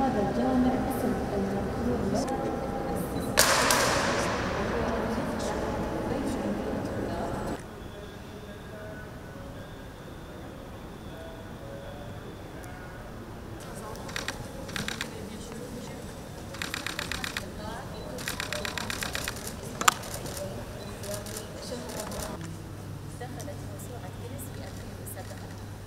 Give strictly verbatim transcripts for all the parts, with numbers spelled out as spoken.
هذا الجامع اسم المذكور له. دخلت موسوعة جينيس في ألفين وسبعة.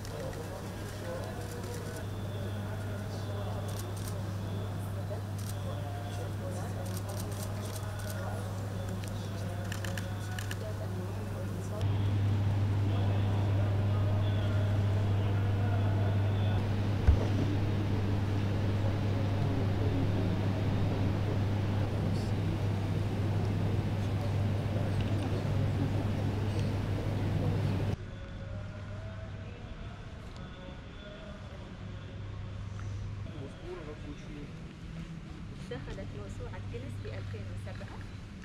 دخلت موسوعة جينيس في ألفين وسبعة.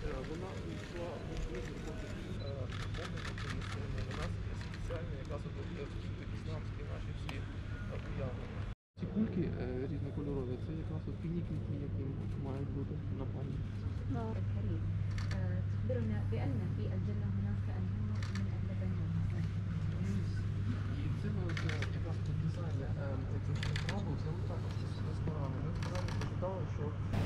Ці кульки е, різнокольорові, це якраз от пікніки, які мають бути на пам'ять. الكريم تخبرنا بأن في الجنة هناك أنهار من اللبن والعسل. І це от, е, якраз тут дизайн е, цих крабів, це от також з ресторани. Ресторани почитали, що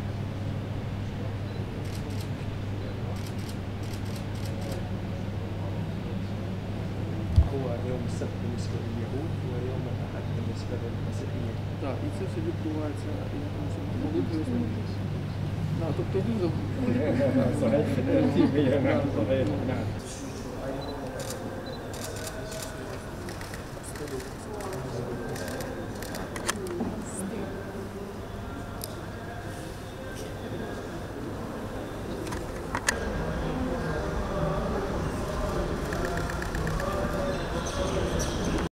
هو يوم السبت بالنسبة لليهود ويوم الأحد بالنسبة للمسيحيين. так, і це все відбувається як ми це молитвою. Да, тобто він صحيح. صحيح. نعم.